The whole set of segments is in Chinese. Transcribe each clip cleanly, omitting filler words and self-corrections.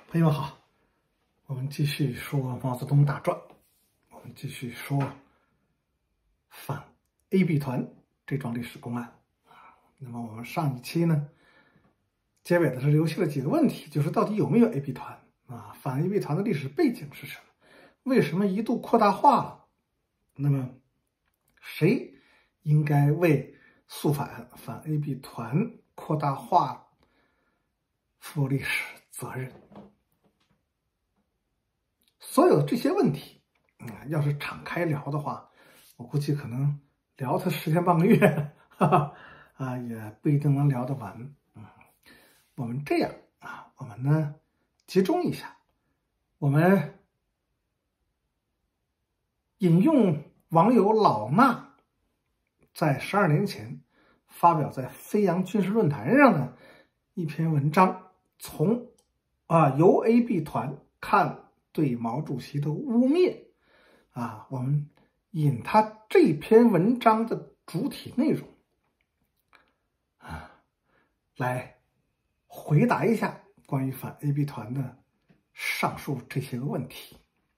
朋友们好，我们继续说毛泽东大传，我们继续说反 AB 团这桩历史公案。那么我们上一期呢，结尾的是留下了几个问题，就是到底有没有 AB 团啊？反 AB 团的历史背景是什么？为什么一度扩大化了？那么谁应该为肃反 AB 团扩大化负历史责任？所有这些问题，要是敞开聊的话，我估计可能聊它10天半个月，也不一定能聊得完。我们这样我们呢集中一下，我们引用网友老衲在12年前发表在飞扬军事论坛上的一篇文章，从由 AB 团看对毛主席的污蔑我们引他这篇文章的主体内容来回答一下关于反 AB 团的上述这些个问题。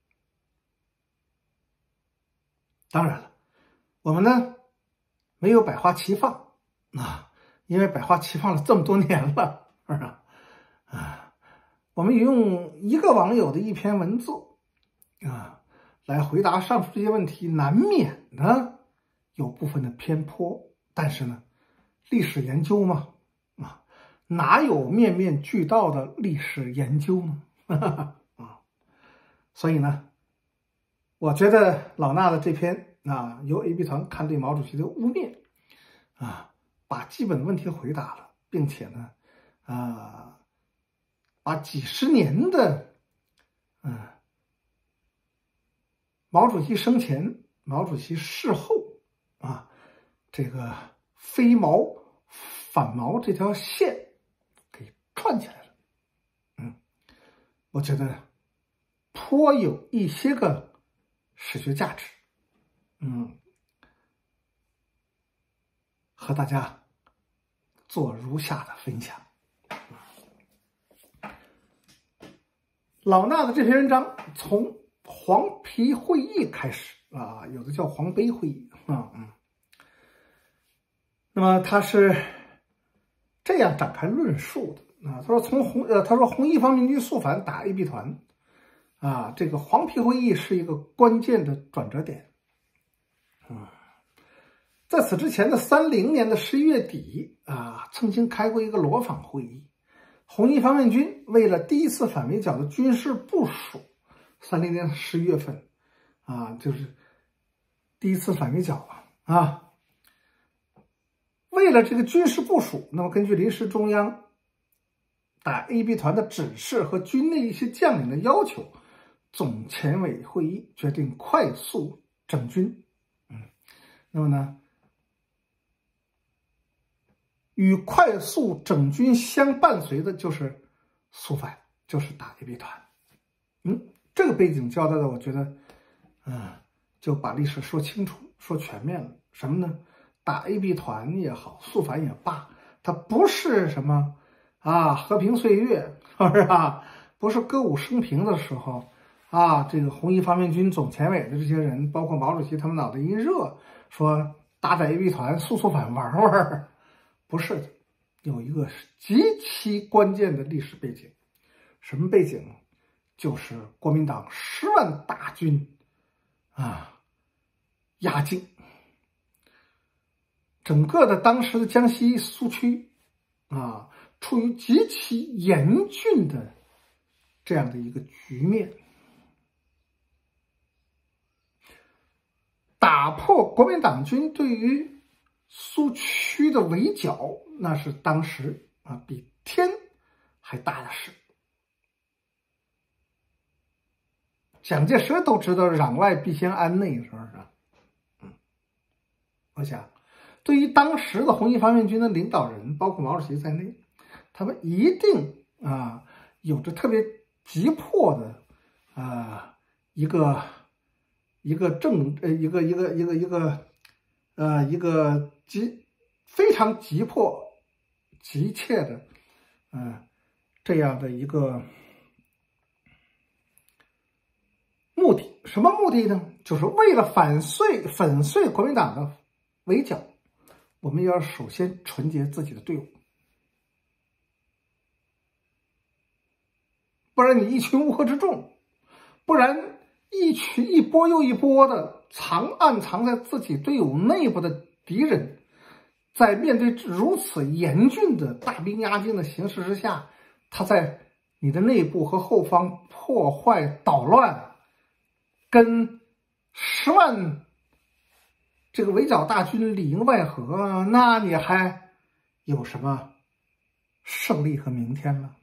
当然了，我们呢没有百花齐放因为百花齐放了这么多年了，是吧？我们用一个网友的一篇文字来回答上述这些问题，难免呢有部分的偏颇，但是呢，历史研究嘛，哪有面面俱到的历史研究呢？所以呢，我觉得老衲的这篇由 AB 团看对毛主席的污蔑把基本问题回答了，并且呢把几十年的毛主席生前、毛主席事后这个非毛反毛这条线给串起来了。我觉得颇有一些个史学价值。和大家做如下的分享。老衲的这篇文章从黄皮会议开始有的叫黄杯会议那么他是这样展开论述的他说红一方面军肃反打 AB 团这个黄皮会议是一个关键的转折点在此之前的30年的11月底曾经开过一个罗坊会议，红一方面军为了第一次反围剿的军事部署，30年11月份就是第一次反围剿为了这个军事部署，那么根据临时中央打 AB 团的指示和军内一些将领的要求，总前委会议决定快速整军。那么呢，与快速整军相伴随的就是肃反，就是打 AB 团。这个背景交代的，我觉得就把历史说清楚、说全面了。什么呢？打 AB 团也好，肃反也罢，它不是什么和平岁月，是吧？不是歌舞升平的时候这个红一方面军总前委的这些人，包括毛主席他们脑袋一热，说打 AB 团、肃反玩玩，不是的，有一个极其关键的历史背景。什么背景？就是国民党10万大军压境，整个的当时的江西苏区处于极其严峻的这样的一个局面。打破国民党军对于苏区的围剿，那是当时比天还大的事。蒋介石都知道攘外必先安内，是不是？我想对于当时的红一方面军的领导人，包括毛主席在内，他们一定有着特别急迫的一个非常急迫急切的这样的一个什么目的呢？就是为了粉碎国民党的围剿，我们要首先纯洁自己的队伍，不然你一群乌合之众，不然一波又一波的暗藏在自己队伍内部的敌人，在面对如此严峻的大兵压境的形势之下，他在你的内部和后方破坏捣乱，跟10万这个围剿大军里应外合，那你还有什么胜利和明天呢？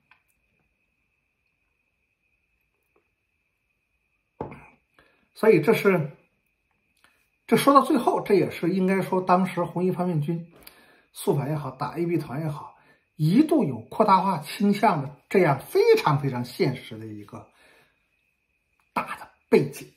所以这说到最后，这也是应该说当时红一方面军肃反也好，打 AB 团也好，一度有扩大化倾向的这样非常非常现实的一个大的背景。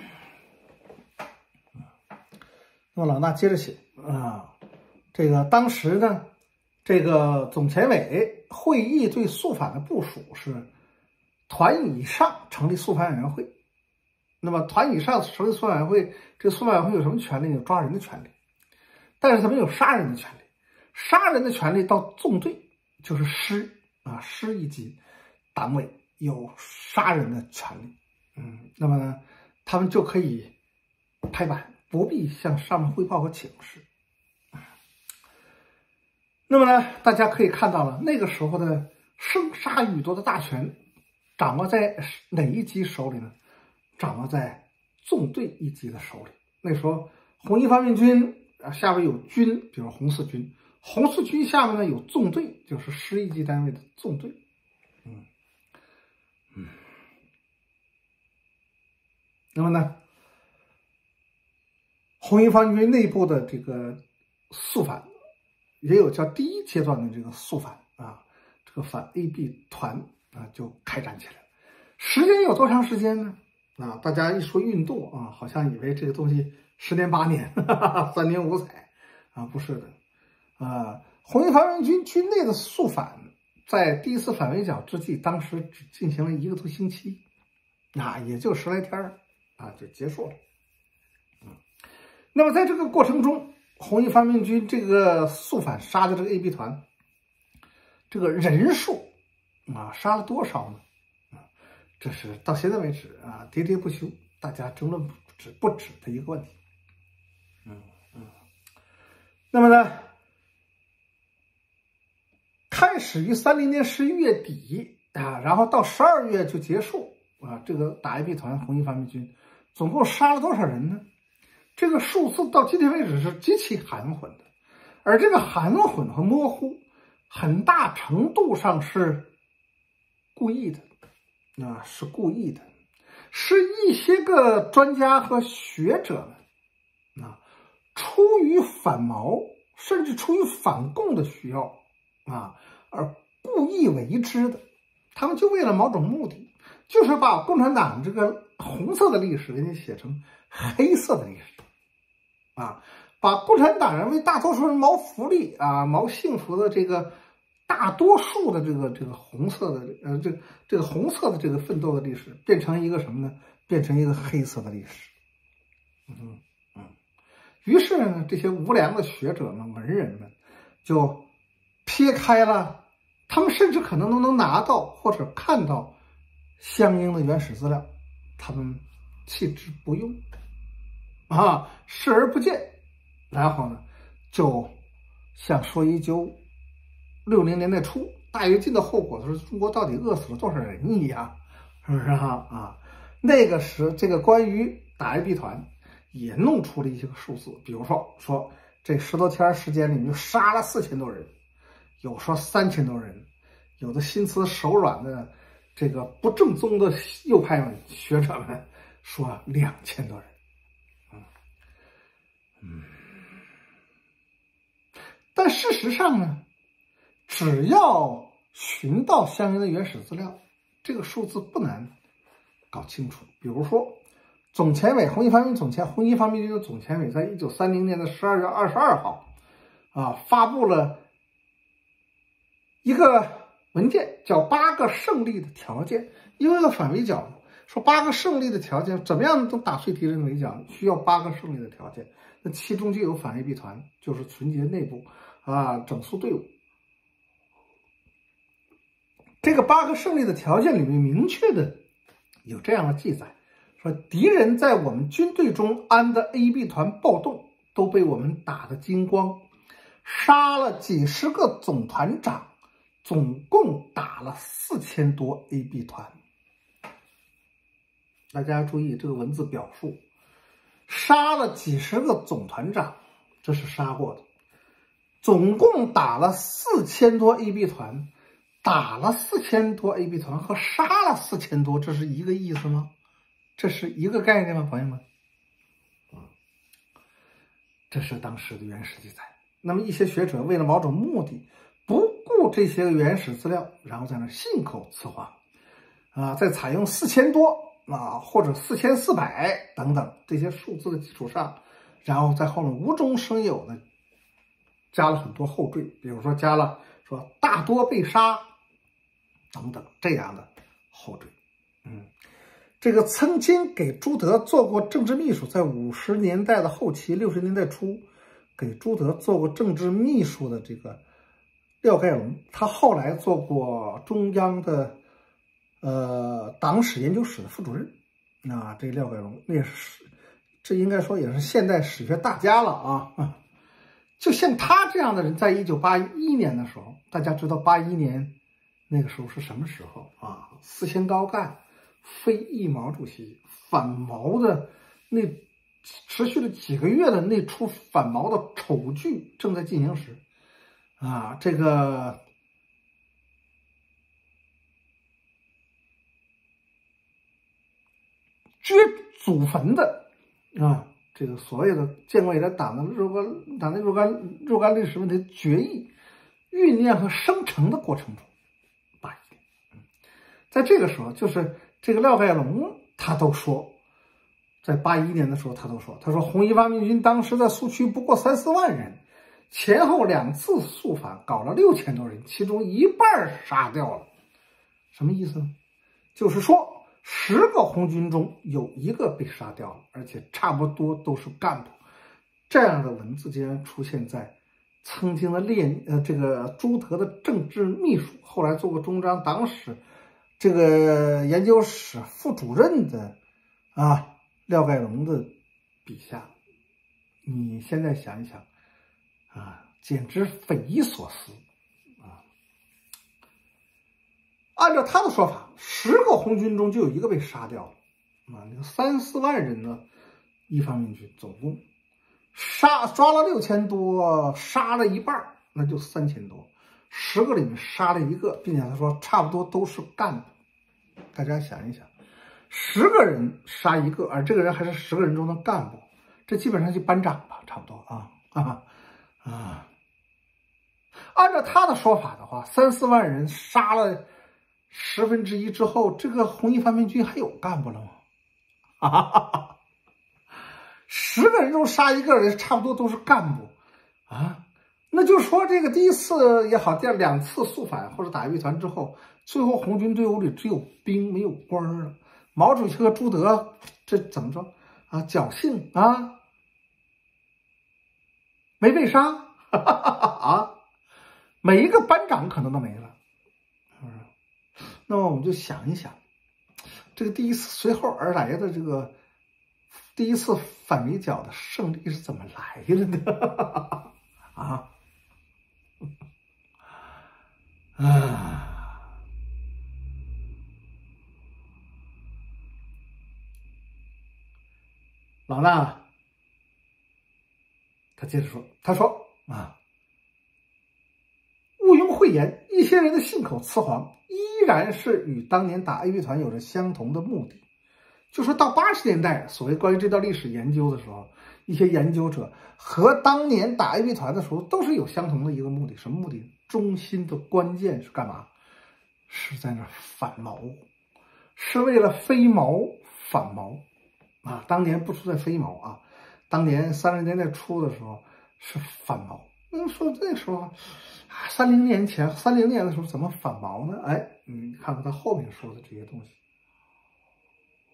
那么老大接着写这个当时呢，这个总前委会议对肃反的部署是团以上成立肃反委员会。那么团以上成立肃反委员会，这个肃反委员会有什么权利？有抓人的权利，但是他没有杀人的权利。杀人的权利到纵队，就是师一级党委有杀人的权利。那么呢，他们就可以拍板，不必向上面汇报和请示。那么呢，大家可以看到了，那个时候的生杀予夺的大权掌握在哪一级手里呢？掌握在纵队一级的手里。那时候红一方面军下边有军，比如红四军，红四军下面呢有纵队，就是师一级单位的纵队。那么呢，红一方面军内部的这个肃反，也有叫第一阶段的这个肃反这个反 AB 团就开展起来了。时间有多长时间呢？大家一说运动好像以为这个东西10年8年，3年5载不是的红一方面军军内的肃反，在第一次反围剿之际，当时只进行了1个多星期，也就10来天就结束了。那么在这个过程中，红一方面军这个肃反杀的这个 AB 团，这个人数杀了多少呢？这是到现在为止喋喋不休，大家争论不止的一个问题。那么呢，开始于30年11月底然后到12月就结束这个打 AB 团红一方面军总共杀了多少人呢？这个数字到今天为止是极其含混的，而这个含混和模糊，很大程度上是故意的。是一些个专家和学者们出于反毛甚至出于反共的需要而故意为之的。他们就为了某种目的，就是把共产党这个红色的历史给你写成黑色的历史把共产党人为大多数人谋福利谋幸福的这个大多数的这个红色的这个红色的这个奋斗的历史，变成一个什么呢？变成一个黑色的历史。于是呢，这些无良的学者们、文人们就撇开了，他们甚至可能都能拿到或者看到相应的原始资料，他们弃之不用视而不见，然后呢，就像说1960年代初大跃进的后果的时候，中国到底饿死了多少人一样，是不是那个时这个关于打 AB 团也弄出了一些个数字，比如说这10多天时间里面就杀了4000多人，有说3000多人，有的心慈手软的这个不正宗的右派学者们说2000多人。但事实上呢，只要寻到相应的原始资料，这个数字不难搞清楚。比如说总前委红一方面军的总前委在1930年的12月22号发布了一个文件，叫8个胜利的条件。因为要反围剿， 说8个胜利的条件，怎么样都打碎敌人围剿，需要8个胜利的条件。那其中就有反 AB 团，就是纯洁内部啊，整肃队伍。这个8个胜利的条件里面明确的有这样的记载，说敌人在我们军队中安的 AB 团暴动都被我们打得精光，杀了几十个总团长，总共打了4000多 AB 团。大家注意这个文字表述，杀了几十个总团长，这是杀过的，总共打了4000多 AB 团。打了4000多 AB 团和杀了4000多，这是一个意思吗？这是一个概念吗，朋友们？这是当时的原始记载。那么一些学者为了某种目的，不顾这些原始资料，然后在那信口雌黄，在采用4000多或者4400等等这些数字的基础上，然后在后面无中生有的加了很多后缀，比如说加了说大多被杀。等等这样的后缀，这个曾经给朱德做过政治秘书，在50年代的后期、60年代初，给朱德做过政治秘书的这个廖盖龙，他后来做过中央的党史研究室的副主任。这廖盖龙那也是，这应该说也是现代史学大家了啊。就像他这样的人，在1981年的时候，大家知道81年。那个时候是什么时候啊？四千高干非议毛主席反毛的那持续了几个月的那出反毛的丑剧正在进行时这个掘祖坟的这个所谓的建国以来党的若干历史问题决议酝酿和生成的过程中。在这个时候，就是这个廖盖龙，他都说，在81年的时候，他说红一发明军当时在苏区不过3、4万人，前后2次肃反，搞了6000多人，其中一半杀掉了。什么意思呢？就是说10个红军中有1个被杀掉了，而且差不多都是干部。这样的文字竟然出现在曾经的这个朱德的政治秘书，后来做过中央党史这个研究室副主任的廖盖龙的笔下。你现在想一想简直匪夷所思按照他的说法，10个红军中就有1个被杀掉了那个3、4万人呢，一方面军总共抓了6000多，杀了一半，那就3000多。10个里面杀了1个，并且他说差不多都是干部。大家想一想，10个人杀1个，而这个人还是10个人中的干部，这基本上就班长吧，差不多按照他的说法的话，3、4万人杀了1/10之后，这个红一方面军还有干部了吗？10个人中杀1个人，差不多都是干部那就说这个第一次也好，第2次肃反或者打AB团之后，最后红军队伍里只有兵没有官了。毛主席和朱德这怎么说侥幸没被杀每一个班长可能都没了，那么我们就想一想，这个第一次随后而来的这个第一次反围剿的胜利是怎么来的呢？老衲他接着说，他说毋庸讳言，一些人的信口雌黄依然是与当年打 AB 团有着相同的目的。就说到80年代，所谓关于这段历史研究的时候，一些研究者和当年打 AB 团的时候都是有相同的一个目的。什么目的？中心的关键是干嘛？是在那反毛，是为了飞毛反毛当年不出在飞毛当年30年代初的时候是反毛。那说那时候30年的时候怎么反毛呢？你看看他后面说的这些东西。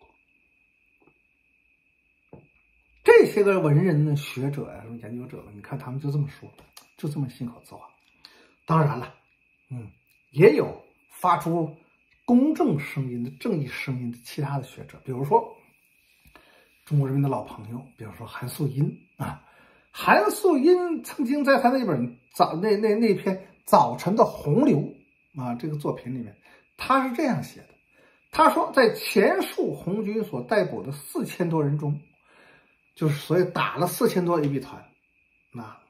这些个文人呢、学者呀、研究者，你看他们就这么说，就这么信口雌黄。当然了，也有发出公正声音的、正义声音的其他的学者，比如说中国人民的老朋友，比如说韩素因啊。韩素因曾经在他那本那篇《早晨的洪流》啊这个作品里面，他是这样写的。他说，在前述红军所逮捕的4000多人中，就是所以打了4000多 AB 团，啊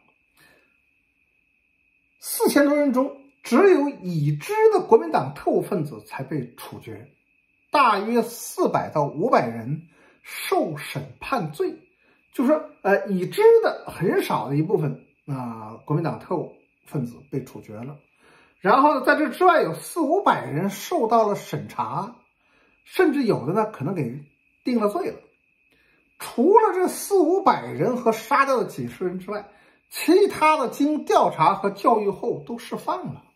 ，4000多人中，只有已知的国民党特务分子才被处决，大约400到500人受审判罪。就是说，已知的很少的一部分国民党特务分子被处决了，然后呢，在这之外有400-500人受到了审查，甚至有的呢可能给定了罪了。除了这400-500人和杀掉的几十人之外，其他的经调查和教育后都释放了。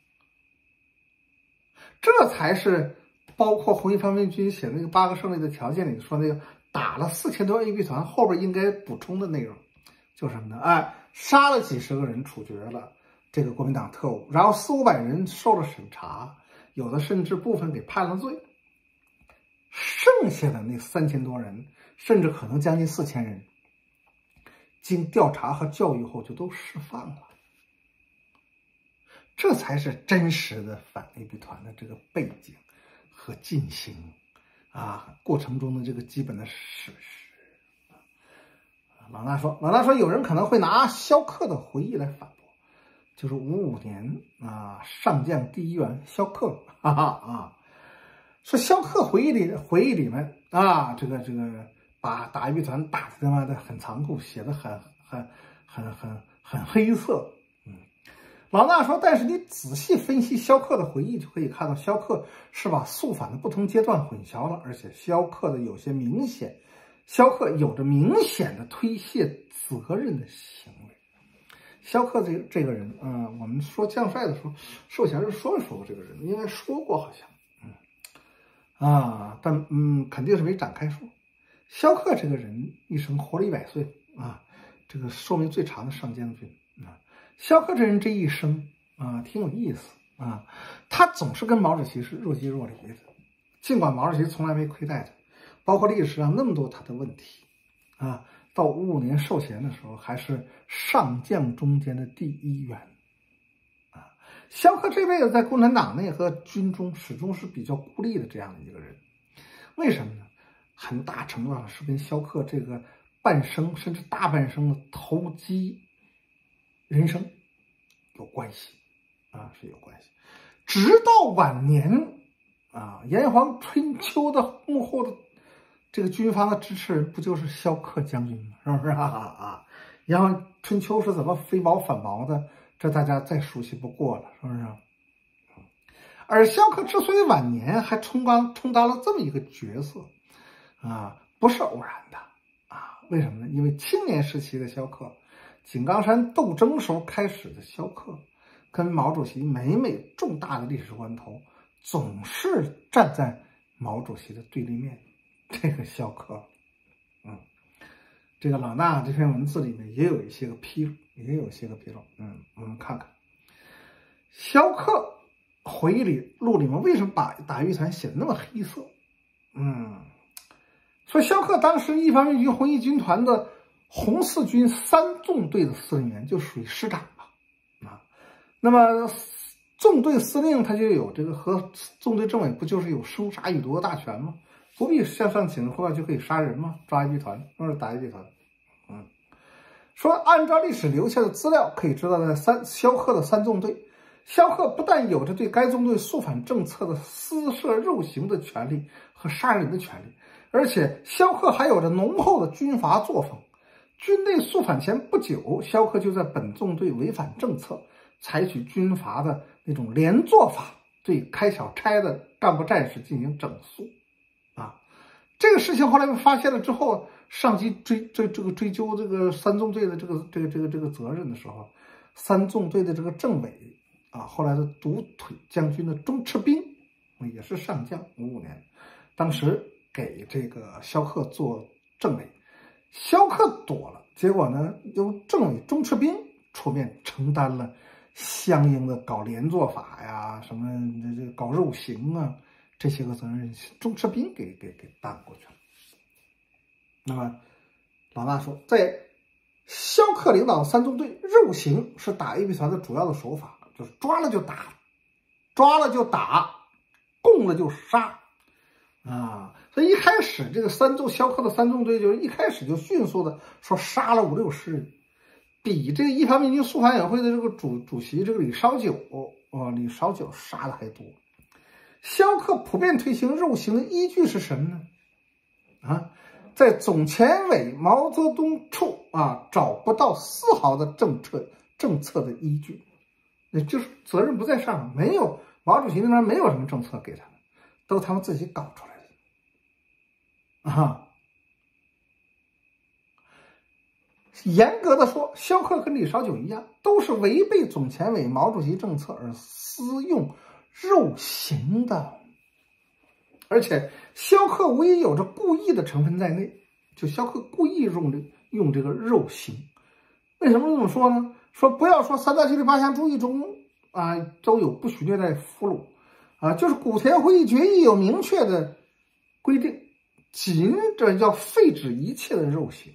这才是包括红一方面军写那个8个胜利的条件里说那个。打了4000多 AB 团，后边应该补充的内容就是什么呢？杀了几十个人，处决了这个国民党特务，然后400-500人受了审查，有的甚至部分给判了罪，剩下的那3000多人，甚至可能将近4000人，经调查和教育后就都释放了。这才是真实的反 AB 团的这个背景和进行。过程中的这个基本的事实。老衲说，有人可能会拿萧克的回忆来反驳，就是55年上将第1员萧克，说萧克回忆里面这个把打 AB 团打的他妈的很残酷，写的很黑色。老衲说，但是你仔细分析萧克的回忆，就可以看到萧克是把肃反的不同阶段混淆了，而且萧克有着明显的推卸责任的行为。萧克这个人，我们说将帅的时候，寿前是说过这个人，应该说过好像，但肯定是没展开说。萧克这个人一生活了100岁这个寿命最长的上将军萧克这人这一生挺有意思他总是跟毛主席是若即若离的，尽管毛主席从来没亏待他，包括历史上那么多他的问题到55年授衔的时候还是上将中间的第1员萧克这辈子在共产党内和军中始终是比较孤立的这样的一个人，为什么呢？很大程度上是跟萧克这个半生甚至大半生的投机人生有关系是有关系。直到晚年炎黄春秋的幕后的这个军方的支持人不就是萧克将军吗？是不是炎黄春秋是怎么飞毛反毛的，这大家再熟悉不过了，是不是而萧克之所以晚年还充当了这么一个角色不是偶然的为什么呢？因为青年时期的萧克，井冈山斗争时候开始的萧克，跟毛主席每重大的历史关头，总是站在毛主席的对立面。这个萧克，这个老衲这篇文字里面也有一些个纰漏，我们看看萧克回忆录里面为什么把打渔团写的那么黑色？说萧克当时一方面军红一军团的红四军3纵队的司令员，就属于师长吧那么纵队司令他就有这个和纵队政委不就是有生杀予夺的大权吗？不必向上请或就可以杀人吗？抓一团或者打一团。说按照历史留下的资料可以知道，在萧克的3纵队，萧克不但有着对该纵队肃反政策的私设肉刑的权利和杀人的权利，而且萧克还有着浓厚的军阀作风。军内肃反前不久，萧克就在本纵队违反政策，采取军阀的那种连坐法，对开小差的干部战士进行整肃这个事情后来被发现了之后，上级追究这个3纵队的这个责任的时候，3纵队的这个政委后来的独腿将军的钟赤兵也是上将，55年，当时给这个萧克做政委。 萧克躲了，结果呢，由政委钟赤斌出面承担了相应的搞连坐法呀、什么这搞肉刑啊这些个责任，钟赤斌给担过去了。那么老衲说，在萧克领导的三纵队，肉刑是打 A B 团的主要的手法，就是抓了就打，抓了就打，供了就杀。所以一开始这个萧克的三纵队就是一开始就迅速的说杀了50-60人，比这个一方面军肃反委员会的这个主席这个李绍九杀的还多。萧克普遍推行肉刑的依据是什么呢？在总前委毛泽东处找不到丝毫的政策的依据，也就是责任不在上，没有毛主席那边没有什么政策给他们，都他们自己搞出来的。严格的说，萧克跟李绍九一样，都是违背总前委毛主席政策而私用肉刑的，而且萧克无疑有着故意的成分在内，就萧克故意用这个肉刑。为什么这么说呢？说不要说三大纪律8项注意中都有不许虐待俘虏就是古田会议决议有明确的规定，仅要废止一切的肉刑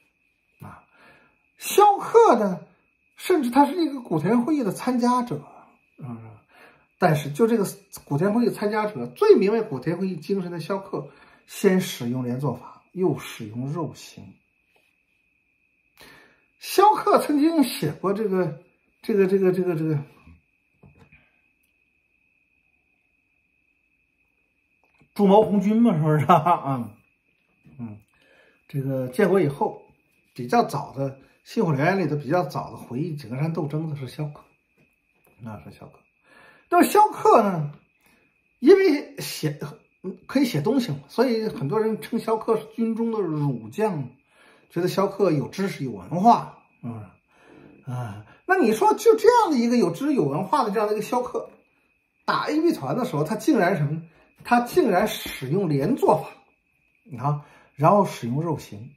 萧克呢，甚至他是一个古田会议的参加者但是就这个古田会议参加者最明白古田会议精神的萧克，先使用连坐法，又使用肉刑。萧克曾经写过这个朱毛红军嘛，是不是这个建国以后比较早的辛火燎原里头比较早的回忆井冈山斗争的是萧克，是萧克。那么萧克呢，因为可以写东西嘛，所以很多人称萧克是军中的儒将，觉得萧克有知识有文化，那你说就这样的一个有知识有文化的这样的一个萧克，打 AB 团的时候，他竟然什么呢？他竟然使用连坐法，然后使用肉刑，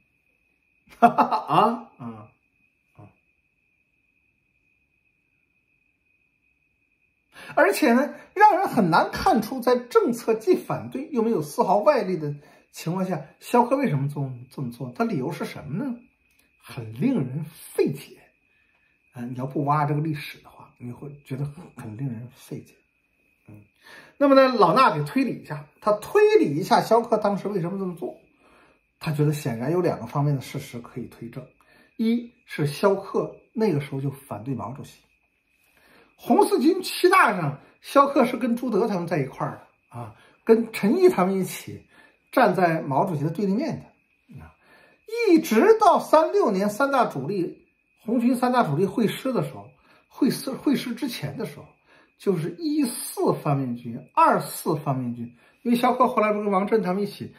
而且呢，让人很难看出，在政策既反对又没有丝毫外力的情况下，萧克为什么这么做？他理由是什么呢？很令人费解。你要不挖这个历史的话，你会觉得很令人费解。那么呢，老衲给推理一下，他推理一下萧克当时为什么这么做。他觉得显然有2个方面的事实可以推证：一是萧克那个时候就反对毛主席，红四军7大上，萧克是跟朱德他们在一块儿的跟陈毅他们一起站在毛主席的对立面的一直到36年红军3大主力会师的时候，会师之前的时候，就是14方面军、24方面军，因为萧克后来不跟王震他们一起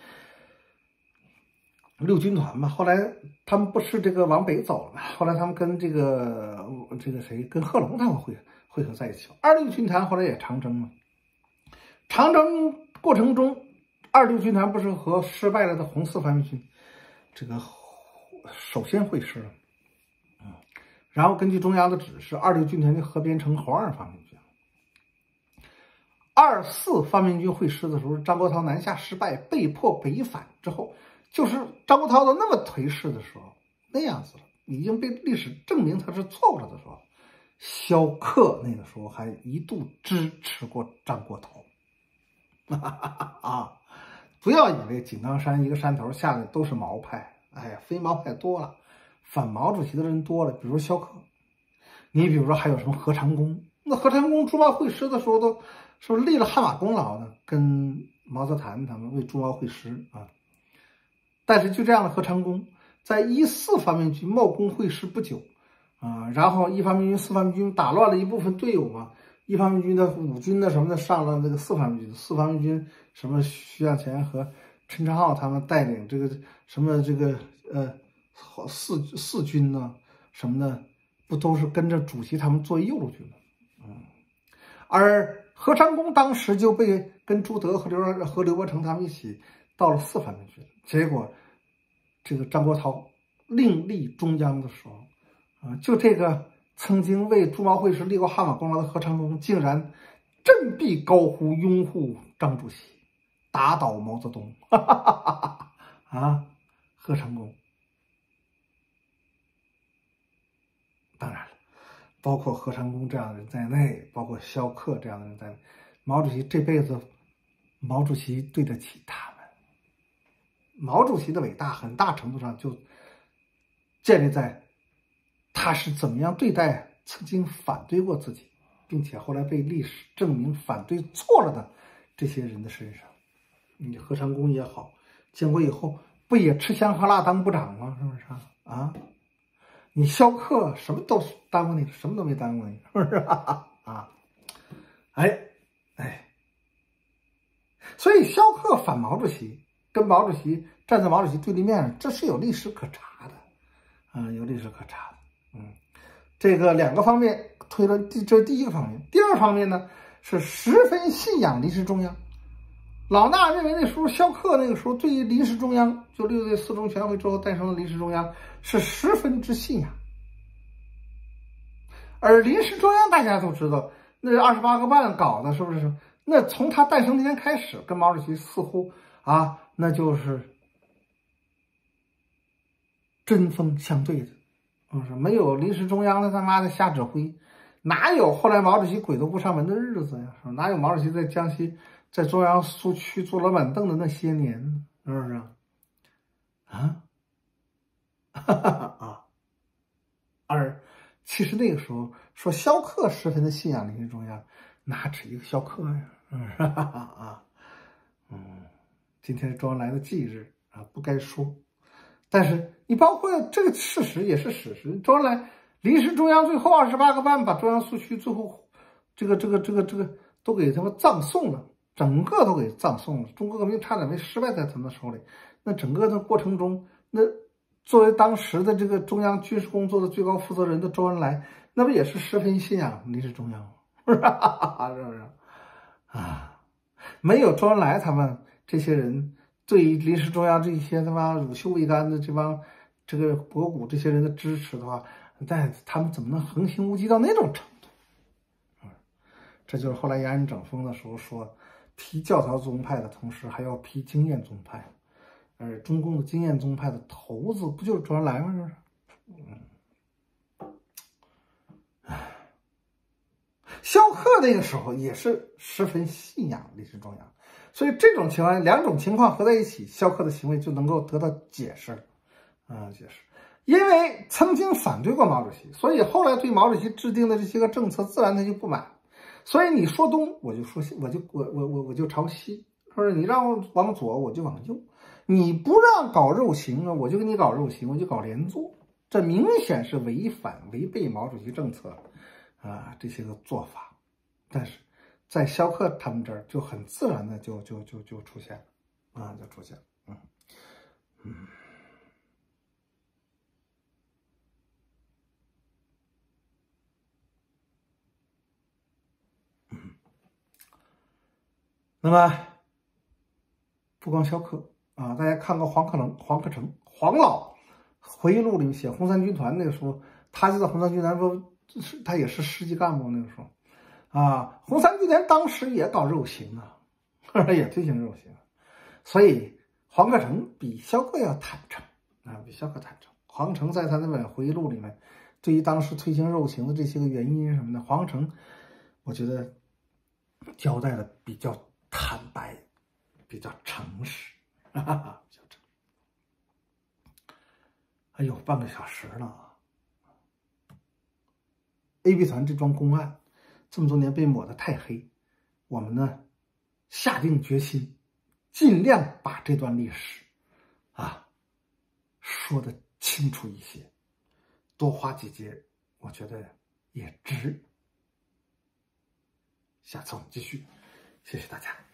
6军团嘛，后来他们不是这个往北走了嘛，后来他们跟这个谁跟贺龙他们会合在一起。26军团后来也长征嘛，长征过程中26军团不是和失败了的红4方面军这个首先会师了，然后根据中央的指示，26军团就合编成红2方面军。24方面军会师的时候，张国焘南下失败，被迫北返之后，就是张国焘的那么颓势的时候，那样子了，已经被历史证明他是错误了的时候，萧克那个时候还一度支持过张国焘。不要以为井冈山一个山头下来都是毛派，非毛派多了，反毛主席的人多了，比如萧克，你比如说还有什么何长工，那何长工朱毛会师的时候都是不是立了汗马功劳呢？跟毛泽东他们为朱毛会师但是就这样的何长工，在14方面军冒功会师不久然后1方面军4方面军打乱了一部分队友嘛，1方面军的5军的什么的上了那个4方面军，4方面军什么徐向前和陈昌浩他们带领这个什么这个四军呢什么的，不都是跟着主席他们做右路军的？而何长工当时就被跟朱德和刘伯承他们一起到了4方面军，结果这个张国焘另立中央的时候，就这个曾经为朱毛会师立过汗马功劳的何长工，竟然振臂高呼拥护张主席，打倒毛泽东，啊，何长工。当然了，包括何长工这样的人在内，包括萧克这样的人在内，毛主席这辈子，毛主席对得起他们。毛主席的伟大，很大程度上就建立在他是怎么样对待曾经反对过自己，并且后来被历史证明反对错了的这些人的身上。你何长工也好，建国以后不也吃香喝辣当部长吗？是不是啊？你萧克什么都耽误你了，什么都没耽误你，是不是啊？所以萧克反毛主席，跟毛主席站在毛主席对立面，这是有历史可查的，有历史可查的。这个两个方面推论，这是第一个方面。第二方面呢，是十分信仰临时中央。老衲认为那时候萧克那个时候对于临时中央，就6届四中全会之后诞生的临时中央是十分之信仰。而临时中央大家都知道，那28个半搞的，是不是？那从他诞生那天开始，跟毛主席似乎那就是针锋相对的。没有临时中央的他妈的瞎指挥，哪有后来毛主席鬼都不上门的日子呀？哪有毛主席在江西在中央苏区坐了板凳的那些年呢？是不是而其实那个时候说萧克十分的信仰临时中央，哪止一个萧克呀？今天是周恩来的忌日不该说。但是你包括这个事实也是史实，周恩来临时中央最后28个半把中央苏区最后这个都给他们葬送了，整个都给葬送了。中国革命差点没失败在他们手里。那整个的过程中，那作为当时的这个中央军事工作的最高负责人的周恩来，那不也是十分信仰临时中央吗？是不是没有周恩来他们这些人对于临时中央这些他妈乳臭未干的这个博古这些人的支持的话，但他们怎么能横行无忌到那种程度？这就是后来延安整风的时候说，批教条宗派的同时还要批经验宗派，而中共的经验宗派的头子不就是周恩来吗？萧克那个时候也是十分信仰临时中央，所以这种情况，两种情况合在一起，萧克的行为就能够得到解释，因为曾经反对过毛主席，所以后来对毛主席制定的这些个政策，自然他就不满。所以你说东，我就说西，我就朝西，是不是？你让我往左，我就往右；你不让搞肉刑我就给你搞肉刑，我就搞连坐。这明显是违背毛主席政策这些个做法。但是在萧克他们这儿就很自然的就出现了就出现了。那么不光萧克大家看过黄克诚黄老回忆录里面写红三军团那个时候，他就在红三军团说他也是师级干部那个时候红三军团当时也搞肉刑也推行肉刑，所以黄克诚比萧克要坦诚比萧克坦诚。黄克诚在他那本回忆录里面，对于当时推行肉刑的这些个原因什么的，黄克诚我觉得交代的比较坦白，比较诚实还有半个小时了AB 团这桩公案这么多年被抹得太黑，我们呢下定决心，尽量把这段历史说得清楚一些，多花几节，我觉得也值。下次我们继续，谢谢大家。